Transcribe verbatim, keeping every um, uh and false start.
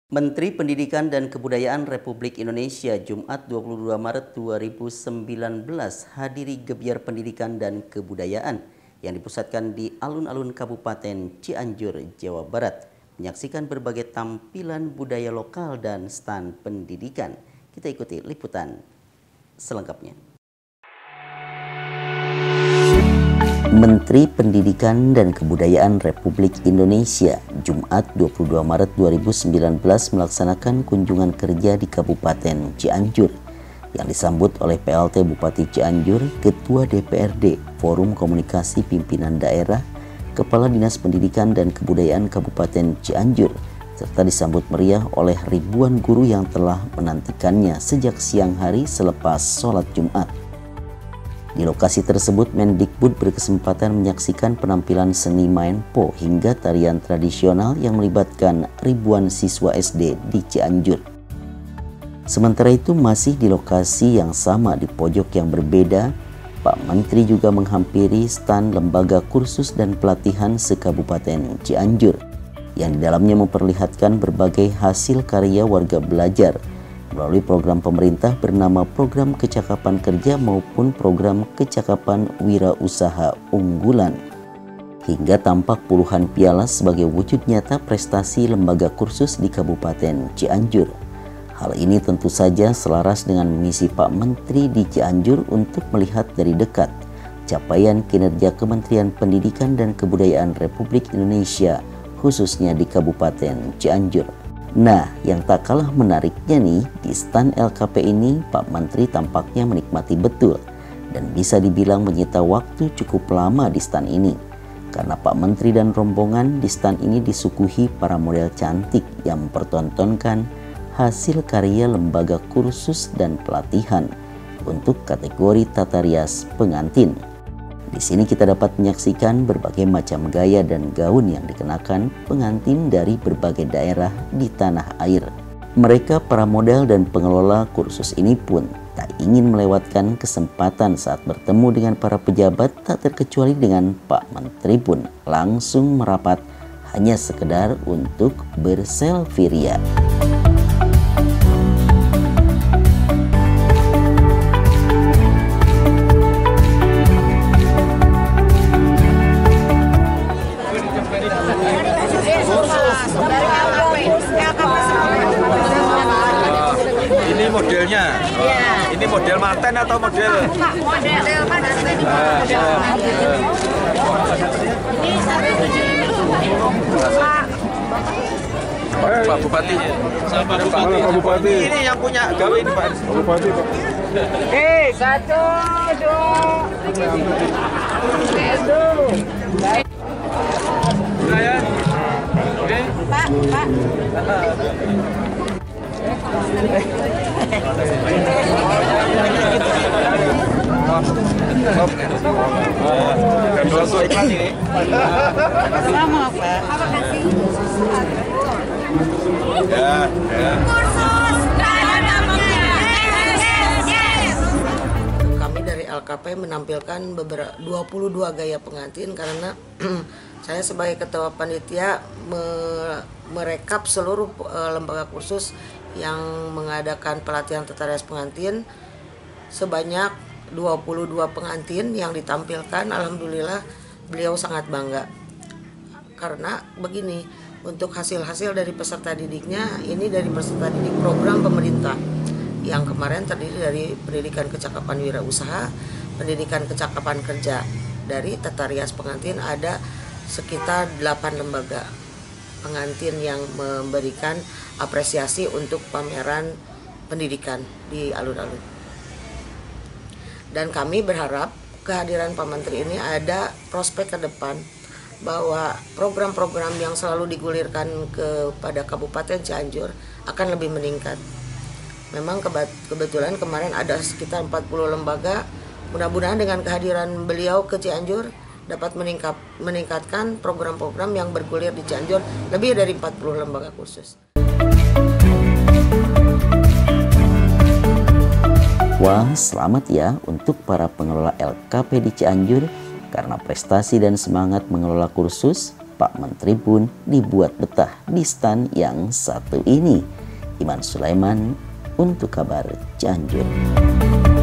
Menteri Pendidikan dan Kebudayaan Republik Indonesia Jumat dua puluh dua Maret dua ribu sembilan belas hadiri Gebyar Pendidikan dan Kebudayaan yang dipusatkan di alun-alun Kabupaten Cianjur, Jawa Barat, menyaksikan berbagai tampilan budaya lokal dan stand pendidikan. Kita ikuti liputan selengkapnya. Menteri Pendidikan dan Kebudayaan Republik Indonesia Jumat dua puluh dua Maret dua ribu sembilan belas melaksanakan kunjungan kerja di Kabupaten Cianjur yang disambut oleh P L T Bupati Cianjur, Ketua D P R D Forum Komunikasi Pimpinan Daerah, Kepala Dinas Pendidikan dan Kebudayaan Kabupaten Cianjur, serta disambut meriah oleh ribuan guru yang telah menantikannya sejak siang hari selepas sholat Jumat. Di lokasi tersebut, Mendikbud berkesempatan menyaksikan penampilan seni main po hingga tarian tradisional yang melibatkan ribuan siswa S D di Cianjur. Sementara itu, masih di lokasi yang sama di pojok yang berbeda, Pak Menteri juga menghampiri stand lembaga kursus dan pelatihan se-Kabupaten Cianjur yang di dalamnya memperlihatkan berbagai hasil karya warga belajar melalui program pemerintah bernama Program Kecakapan Kerja maupun Program Kecakapan Wirausaha Unggulan. Hingga tampak puluhan piala sebagai wujud nyata prestasi lembaga kursus di Kabupaten Cianjur. Hal ini tentu saja selaras dengan misi Pak Menteri di Cianjur untuk melihat dari dekat capaian kinerja Kementerian Pendidikan dan Kebudayaan Republik Indonesia, khususnya di Kabupaten Cianjur. Nah, yang tak kalah menariknya nih, di stand L K P ini Pak Menteri tampaknya menikmati betul dan bisa dibilang menyita waktu cukup lama di stand ini. Karena Pak Menteri dan rombongan di stand ini disuguhi para model cantik yang mempertontonkan hasil karya lembaga kursus dan pelatihan untuk kategori tata rias pengantin. Di sini kita dapat menyaksikan berbagai macam gaya dan gaun yang dikenakan pengantin dari berbagai daerah di tanah air. Mereka para model dan pengelola kursus ini pun tak ingin melewatkan kesempatan saat bertemu dengan para pejabat, tak terkecuali dengan Pak Menteri pun langsung merapat hanya sekedar untuk berselfie ria. Ini modelnya, ya. Ini model manten atau model? Model, Pak Bupati. Pak Bupati. Pak Bupati. Ini yang punya gawe ini Pak. Pak Bupati. Eh, satu, dua, tiga. Saya. Oke. Pak, Pak. Sama Pak. Ya, ya. Kami dari L K P menampilkan beberapa dua puluh dua gaya pengantin karena saya sebagai ketua panitia me, merekap seluruh uh, lembaga kursus yang mengadakan pelatihan tata rias pengantin sebanyak dua puluh dua pengantin yang ditampilkan. Alhamdulillah beliau sangat bangga karena begini, untuk hasil-hasil dari peserta didiknya ini dari peserta didik program pemerintah yang kemarin terdiri dari pendidikan kecakapan wirausaha, pendidikan kecakapan kerja. Dari tata rias pengantin ada sekitar delapan lembaga pengantin yang memberikan apresiasi untuk pameran pendidikan di alun-alun. Dan kami berharap kehadiran Pak Menteri ini ada prospek ke depan bahwa program-program yang selalu digulirkan kepada Kabupaten Cianjur akan lebih meningkat. Memang kebetulan kemarin ada sekitar empat puluh lembaga, mudah-mudahan dengan kehadiran beliau ke Cianjur dapat meningkat, meningkatkan program-program yang bergulir di Cianjur lebih dari empat puluh lembaga kursus. Wah, selamat ya untuk para pengelola L K P di Cianjur karena prestasi dan semangat mengelola kursus Pak Menteri pun dibuat betah di stand yang satu ini. Iman Sulaiman untuk kabar Cianjur.